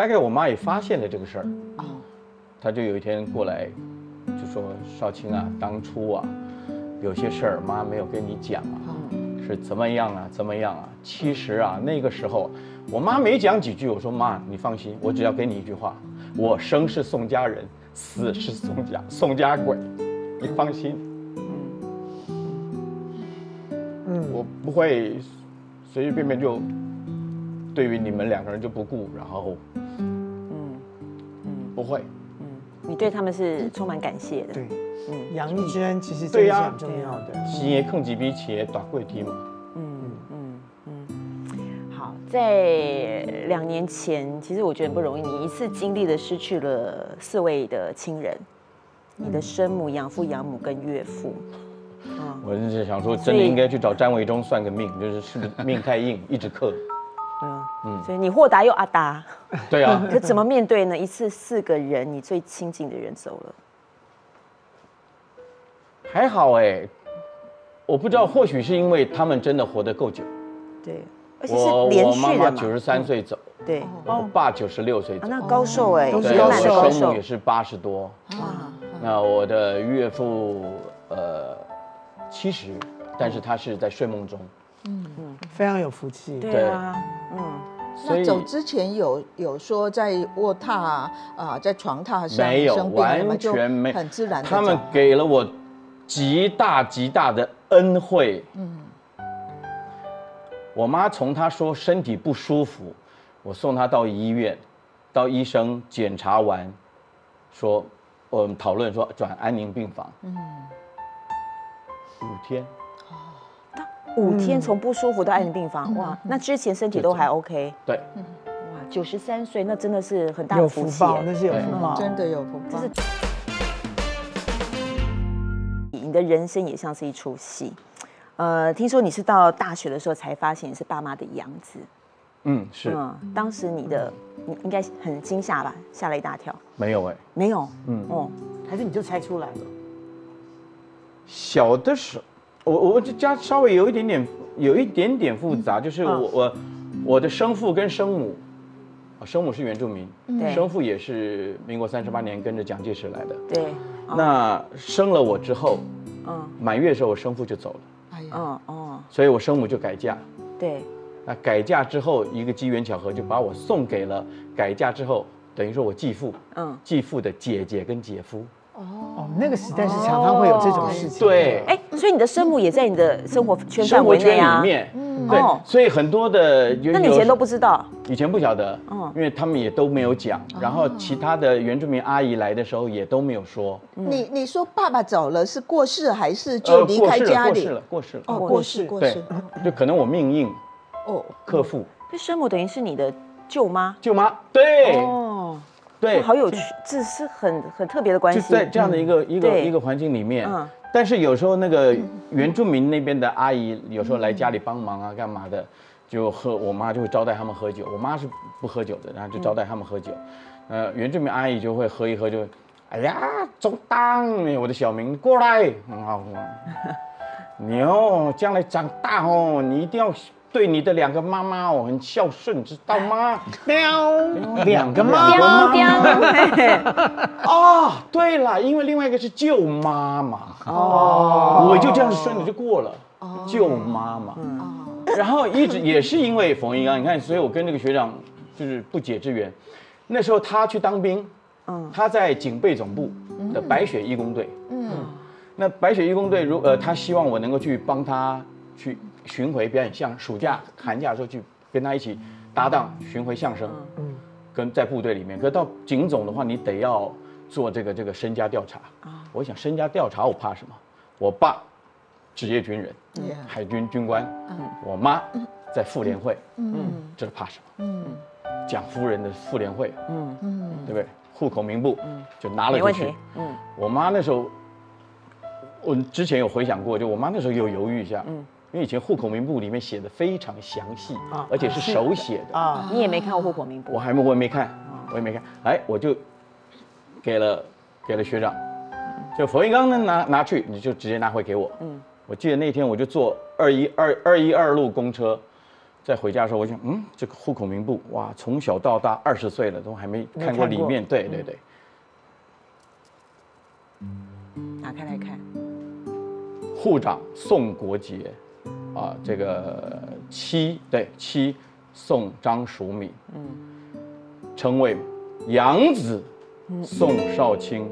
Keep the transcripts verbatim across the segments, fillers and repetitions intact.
大概我妈也发现了这个事儿，哦，她就有一天过来，就说少卿啊，当初啊，有些事儿妈没有跟你讲啊，是怎么样啊，怎么样啊？其实啊，那个时候我妈没讲几句，我说妈，你放心，我只要给你一句话，我生是宋家人，死是宋家宋家鬼，你放心。嗯，我不会随随便便就对于你们两个人就不顾，然后，嗯嗯，不会。 嗯，你对他们是充满感谢的。 对，嗯，养育之恩其实真的是很重要的。 企业坑几笔企业打贵梯嘛。 嗯嗯嗯。好，在两年前，其实我觉得很不容易，你一次经历了失去了四位的亲人，你的生母、养父、养母跟岳父。 我是想说，真的应该去找詹维忠算个命，就是是不是命太硬，一直克。 嗯嗯，所以你豁达又阿达。 对啊。 可怎么面对呢？一次四个人，你最亲近的人走了。 还好哎，我不知道，或许是因为他们真的活得够久。 对，而且是连续的嘛。 我妈妈九十三岁走， 对， 我爸九十六岁走， 那高寿哎， 对，我生母也是八十多。哇，那我的岳父呃。七十，但是他是在睡梦中， 嗯嗯，非常有福气。 对啊，嗯。 那走之前有有说在卧榻啊、呃，在床榻上没有， 生病完全没， 很自然。 他们给了我极大极大的恩惠。嗯。我妈从她说身体不舒服，我送她到医院，到医生检查完，说我们讨论说转安宁病房。嗯。五天， 哦，五天从不舒服到安宁病房，哇，那之前身体都还 OK， 对， 哇，九十三岁，那真的是很大的福气， 那是有福报， 真的有福报。就是你的人生也像是一出戏，呃，听说你是到大学的时候才发现你是爸妈的养子， 嗯，是，嗯， 当时你的你应该很惊吓吧，吓了一大跳。 没有哎， 没有， 嗯哦，还是你就猜出来了。 小的时候，我我这家稍微有一点点有一点点复杂，就是我我我的生父跟生母，生母是原住民，生父也是民国三十八年跟着蒋介石来的。 对， 那生了我之后，嗯，满月的时候我生父就走了，哎呀，嗯哦，所以我生母就改嫁。 对， 那改嫁之后，一个机缘巧合就把我送给了改嫁之后，等于说我继父，嗯，继父的姐姐跟姐夫。 哦，那个时代是常常会有这种事情。 对， 哎，所以你的生母也在你的生活圈范围内啊。 里面，对，所以很多的， 那你以前都不知道？ 以前不晓得，嗯，因为他们也都没有讲，然后其他的原住民阿姨来的时候也都没有说。 你你说爸爸走了是过世还是就离开家里？ 过世了，过世了。 哦，过世，过世。 就可能我命硬，哦，克父。 这生母等于是你的舅妈。 舅妈，对。哦。对， 好有趣，这是很很特别的关系。 就在这样的一个一个一个环境里面，但是有时候那个原住民那边的阿姨有时候来家里帮忙啊，干嘛的，就喝我妈就会招待他们喝酒。我妈是不喝酒的，然后就招待他们喝酒。呃，原住民阿姨就会喝一喝，就，哎呀，中当，我的小名过来，很好，你哦，将来长大哦，你一定要。对你的两个妈妈哦，很孝顺，知道吗？ 喵，两个妈妈。 哦，对了，因为另外一个是舅妈嘛。哦，我就这样顺着就过了。哦，舅妈嘛。哦，然后一直也是因为冯一刚，你看，所以我跟这个学长就是不解之缘。那时候他去当兵，嗯，他在警备总部的白雪义工队。嗯，那白雪义工队如呃，他希望我能够去帮他去。巡回表演相声，暑假、寒假的时候去跟他一起搭档巡回相声，嗯，跟在部队里面。可是到警总的话，你得要做这个这个身家调查啊。我想身家调查我怕什么？我爸职业军人，海军军官，我妈在妇联会，嗯，这是怕什么？嗯，蒋夫人的妇联会，嗯嗯，对不对？户口名簿，嗯，就拿了就去。嗯，我妈那时候，我之前有回想过，就我妈那时候有犹豫一下，嗯。因为以前户口名簿里面写的非常详细，啊，而且是手写的啊。你也没看过户口名簿？ 我还没，我也没看，我也没看。哎，我就给了给了学长，就冯一刚呢拿拿去，你就直接拿回给我。嗯，我记得那天我就坐二一二二一二路公车， 在回家的时候，我想，嗯，这个户口名簿，哇，从小到大二十岁了，都还没看过里面。对对对。 打开来看。 户长宋国杰，啊，这个妻对妻宋张淑敏，嗯，称谓养子宋少卿。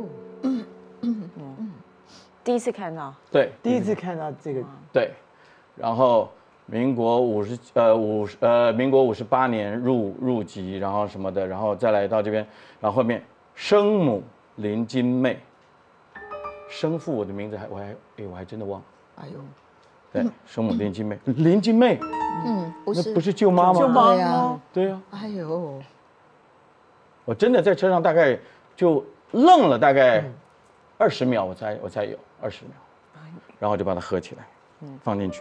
第一次看到。 对， 第一次看到这个。 对，然后。民国五十呃五十呃民国五十八年入入籍，然后什么的，然后再来到这边，然后后面生母林金妹，生父我的名字还我还哎我还真的忘了，哎呦，对，生母林金妹，林金妹，嗯，不是那不是舅妈吗？ 舅妈呀， 对呀， 哎呦， 我真的在车上大概就愣了大概二十秒，我才我才有二十秒，然后就把它合起来，放进去。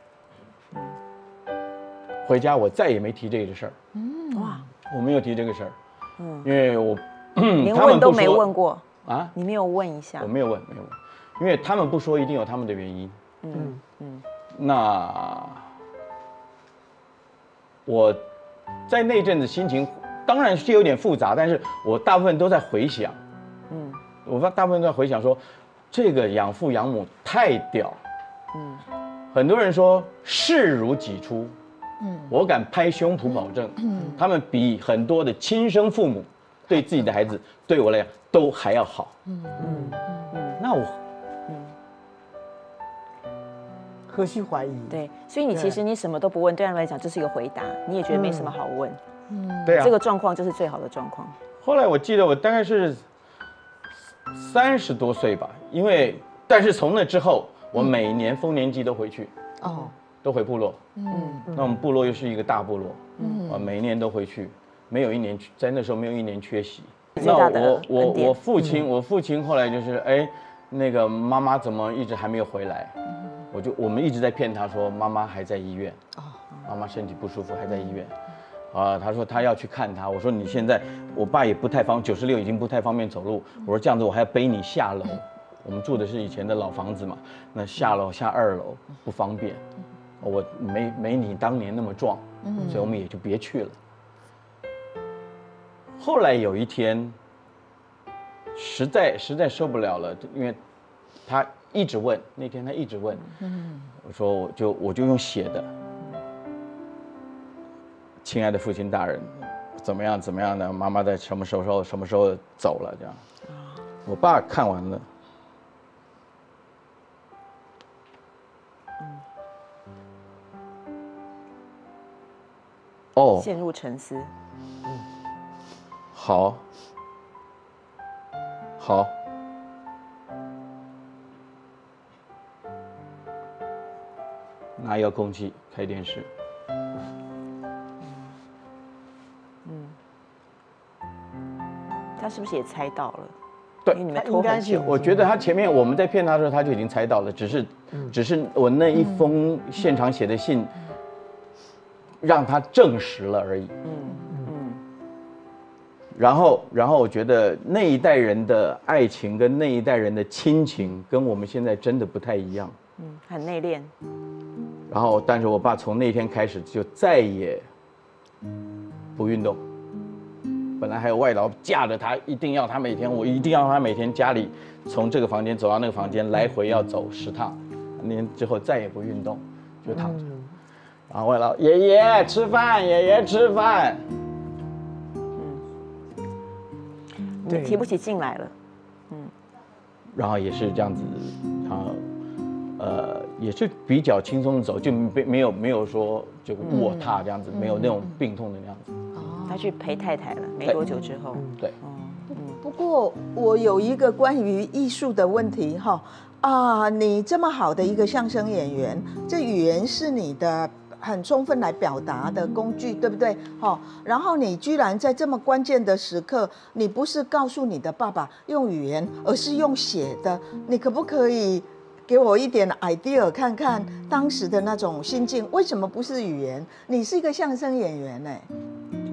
回家我再也没提这个事儿，嗯哇，我没有提这个事儿，嗯，因为我连问都没问过啊， 你没有问一下？ 我没有问，没有问，因为他们不说，一定有他们的原因，嗯嗯，那我在那阵子心情当然是有点复杂，但是我大部分都在回想，嗯，我大部分都在回想说，这个养父养母太屌，嗯。很多人说视如己出，嗯，我敢拍胸脯保证，嗯，他们比很多的亲生父母对自己的孩子，对我来讲都还要好，嗯嗯嗯。那我，嗯， 何须怀疑？ 对，所以你其实你什么都不问，对他们来讲这是一个回答，你也觉得没什么好问， 嗯，对啊， 这个状况就是最好的状况。 后来我记得我大概是三十多岁吧，因为但是从那之后。我每年丰年祭都回去，哦，都回部落，嗯，那我们部落又是一个大部落，嗯，我每一年都回去，没有一年在那时候没有一年缺席。那我我我父亲，我父亲后来就是哎，那个妈妈怎么一直还没有回来？我就我们一直在骗他说妈妈还在医院，哦，妈妈身体不舒服还在医院，啊，他说他要去看他，我说你现在我爸也不太方，九十六已经不太方便走路，我说这样子我还要背你下楼。我们住的是以前的老房子嘛，那下楼下二楼不方便，我没没你当年那么壮，所以我们也就别去了。后来有一天，实在实在受不了了，因为他一直问，那天他一直问，我说我就我就用写的，亲爱的父亲大人，怎么样怎么样的，妈妈在什么时候什么时候走了这样，我爸看完了。 哦，陷入沉思。 嗯，好，好，拿遥控器开电视。 嗯，他是不是也猜到了？ 对， 因为你们拖很久。 我觉得他前面我们在骗他的时候，他就已经猜到了，只是，嗯、只是我那一封现场写的信。嗯让他证实了而已。嗯嗯。然后，然后我觉得那一代人的爱情跟那一代人的亲情，跟我们现在真的不太一样。 嗯，很内敛。 然后，但是我爸从那天开始就再也不运动。本来还有外劳架着他，一定要他每天，我一定要他每天家里从这个房间走到那个房间，来回要走十趟。那年之后再也不运动，就躺着。然后外劳爷爷吃饭，爷爷吃饭。 嗯，你提不起劲来了。嗯， 然后也是这样子，然后呃也是比较轻松的走，就没没有没有说就卧榻这样子，嗯、没有那种病痛的那样子。 哦，他去陪太太了，没多久之后。 对。 嗯、不过我有一个关于艺术的问题哈啊，你这么好的一个相声演员，这语言是你的。很充分来表达的工具，对不对？好，然后你居然在这么关键的时刻，你不是告诉你的爸爸用语言，而是用写的，你可不可以给我一点 idea 看看当时的那种心境？为什么不是语言？你是一个相声演员哎，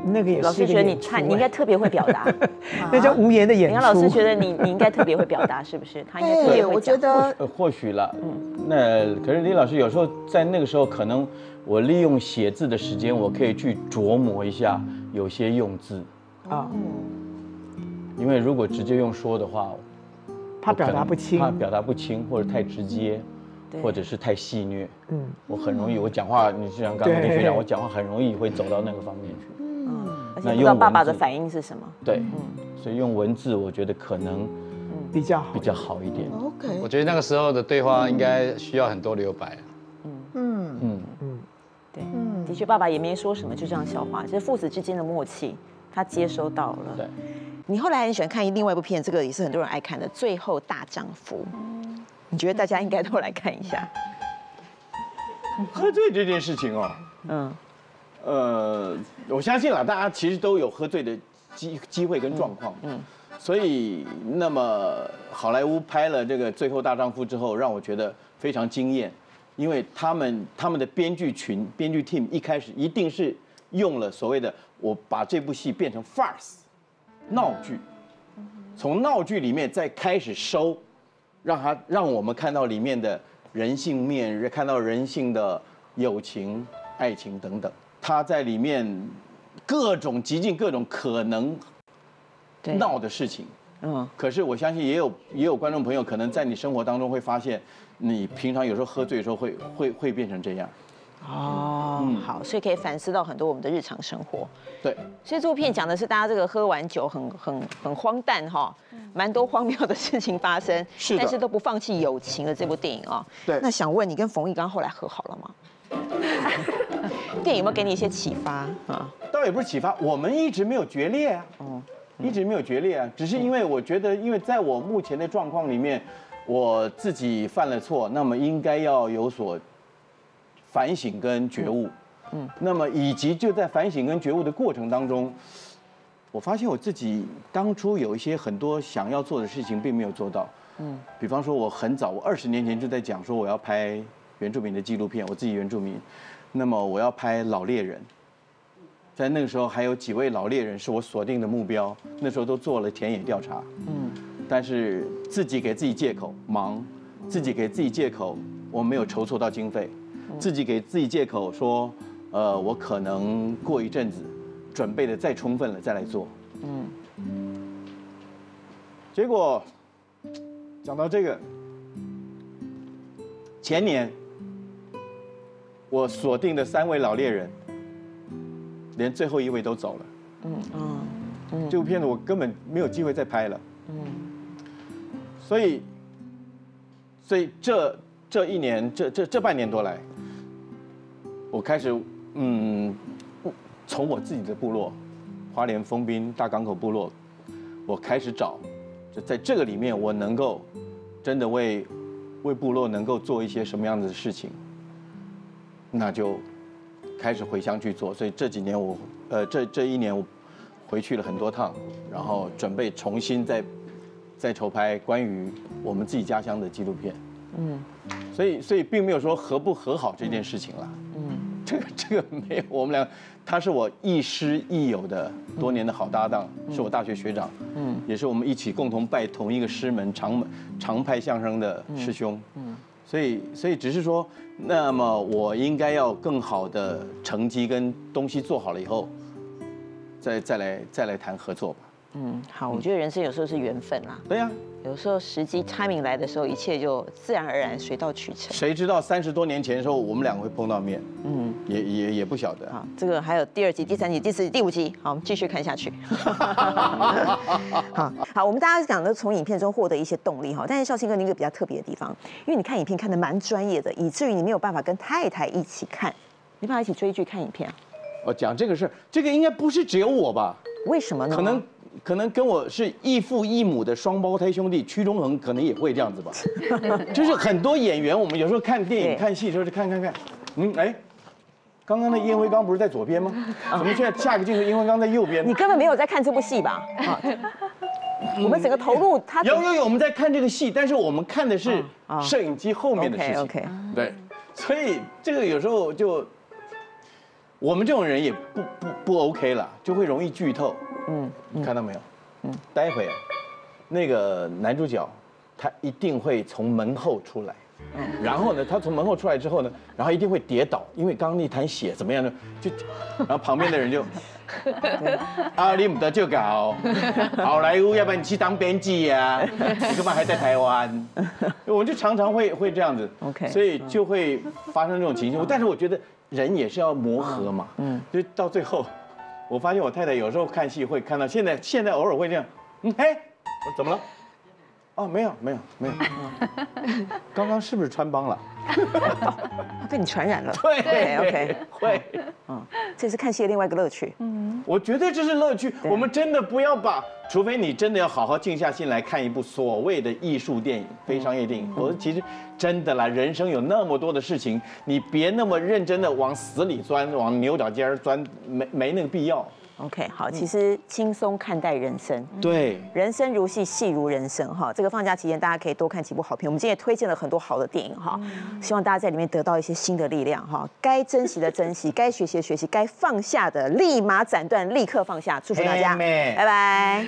那个也老是一个演出师觉得你他你应该特别会表达， 那叫无言的演出。 林老师觉得你你应该特别会表达，是不是？他应该特别会讲。 我觉得呃或许啦，嗯，那可是李老师有时候在那个时候，可能我利用写字的时间，我可以去琢磨一下有些用字啊， 因为如果直接用说的话， 怕表达不清， 怕表达不清或者太直接。或者是太戏谑，嗯，我很容易，我讲话，你就像刚刚跟学长，我讲话很容易会走到那个方面去， 嗯，而且不知道爸爸的反应是什么， 对，嗯，所以用文字，我觉得可能比较好， 比较好一点。 OK， 我觉得那个时候的对话应该需要很多留白， 嗯嗯嗯嗯，对，的确，爸爸也没说什么，就这样消化，就是父子之间的默契，他接收到了。 对， 你后来很喜欢看另外一部片，这个也是很多人爱看的《最后大丈夫》。你觉得大家应该都来看一下？ 喝醉这件事情哦，嗯，呃，我相信啦，大家其实都有喝醉的机机会跟状况，嗯，所以那么好莱坞拍了这个《最后大丈夫》之后，让我觉得非常惊艳，因为他们他们的编剧群、编剧 team 一开始一定是用了所谓的我把这部戏变成 farce 闹剧，从闹剧里面再开始收。让他让我们看到里面的人性面，看到人性的友情、爱情等等。他在里面各种极尽各种可能闹的事情。嗯。可是我相信也有也有观众朋友可能在你生活当中会发现，你平常有时候喝醉的时候会会会变成这样。 哦，嗯、好，所以可以反思到很多我们的日常生活。 对， 所以这部片讲的是大家这个喝完酒很很很荒诞哈，蛮多荒谬的事情发生， 是的， 但是都不放弃友情的这部电影啊。 对， 那想问你跟冯翊纲后来和好了吗？电影有没有给你一些启发啊？ 倒也不是启发，我们一直没有决裂啊，嗯，一直没有决裂啊，只是因为我觉得，因为在我目前的状况里面，我自己犯了错，那么应该要有所反省跟觉悟，嗯，那么以及就在反省跟觉悟的过程当中，我发现我自己当初有一些很多想要做的事情并没有做到，嗯，比方说我很早，我二十年前就在讲说我要拍原住民的纪录片，我自己原住民，那么我要拍老猎人，在那个时候还有几位老猎人是我锁定的目标，那时候都做了田野调查，嗯，但是自己给自己借口忙，自己给自己借口我没有筹措到经费。自己给自己借口说，呃，我可能过一阵子准备的再充分了再来做。嗯。结果讲到这个，前年我锁定的三位老猎人，连最后一位都走了。嗯嗯嗯。这部片子我根本没有机会再拍了。嗯。所以，所以这这一年这这这半年多来。我开始，嗯，从我自己的部落，花莲丰滨大港口部落，我开始找，就在这个里面，我能够真的为为部落能够做一些什么样子的事情，那就开始回乡去做。所以这几年我，呃，这这一年我回去了很多趟，然后准备重新再再筹拍关于我们自己家乡的纪录片。嗯，所以所以并没有说和不和好这件事情啦。嗯，这个这个没有，我们俩他是我亦师亦友的多年的好搭档，嗯、是我大学学长，嗯，也是我们一起共同拜同一个师门常常派相声的师兄。嗯，所以所以只是说，那么我应该要更好的成绩跟东西做好了以后，再再来再来谈合作吧。 嗯，好，我觉得人生有时候是缘分啦。 对呀、啊， 有时候时机 timing 来的时候，一切就自然而然，水到渠成。 谁知道三十多年前的时候，我们两个会碰到面？嗯，也也也不晓得。 好，这个还有第二集、第三集、第四集、第五集，好，我们继续看下去。好，好，我们大家讲的从影片中获得一些动力哈，但是少卿哥，你有一个比较特别的地方，因为你看影片看得蛮专业的，以至于你没有办法跟太太一起看，没办法一起追剧看影片啊。 我讲这个事，这个应该不是只有我吧？ 为什么呢？ 可能。可能跟我是异父异母的双胞胎兄弟屈中恒可能也会这样子吧，就是很多演员，我们有时候看电影、看戏的时候就看看看，嗯，哎，刚刚的烟灰缸不是在左边吗？怎么现在下一个镜头烟灰缸在右边？ 你根本没有在看这部戏吧？啊，我们整个投入他有有有，我们在看这个戏，但是我们看的是摄影机后面的事情。 OK OK， 对，所以这个有时候就我们这种人也不不不 OK 了，就会容易剧透。嗯，你看到没有？嗯，待会啊，那个男主角他一定会从门后出来。然后呢，他从门后出来之后呢，然后一定会跌倒，因为刚刚那滩血怎么样呢？就，然后旁边的人就，啊，你不得就搞，好莱坞，要不然你去当编辑呀？你干嘛还在台湾？我就常常会会这样子 ，OK， 所以就会发生这种情形。但是我觉得人也是要磨合嘛，嗯，就到最后，我发现我太太有时候看戏会看到，现在现在偶尔会这样，嗯，嘿，我怎么了？哦，没有没有没有，刚刚是不是穿帮了？ 被你传染了。 对 ，OK， 会， 嗯，这是看戏的另外一个乐趣。 嗯，我觉得这是乐趣。我们真的不要把，除非你真的要好好静下心来看一部所谓的艺术电影、非商业电影，否则其实真的啦，人生有那么多的事情，你别那么认真的往死里钻，往牛角尖钻，没没那个必要。 OK， 好，其实轻松看待人生， 对， 人生如戏，戏如人生哈。这个放假期间，大家可以多看几部好片。我们今天也推荐了很多好的电影哈，希望大家在里面得到一些新的力量哈。该珍惜的珍惜，该学习的学习，该放下的立马斩断，立刻放下。祝福大家，拜拜。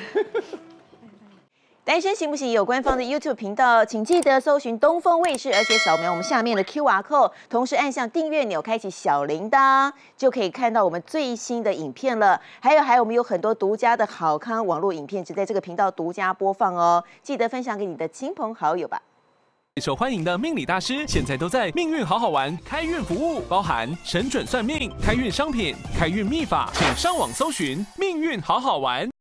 单身行不行？有官方的 YouTube 频道，请记得搜寻东风卫视，而且扫描我们下面的 Q R code， 同时按下订阅钮，开启小铃铛，就可以看到我们最新的影片了。还有，还有，我们有很多独家的好康网络影片，只在这个频道独家播放哦。记得分享给你的亲朋好友吧。 受欢迎的命理大师，现在都在命运好好玩开运服务，包含神准算命、开运商品、开运秘法，请上网搜寻命运好好玩。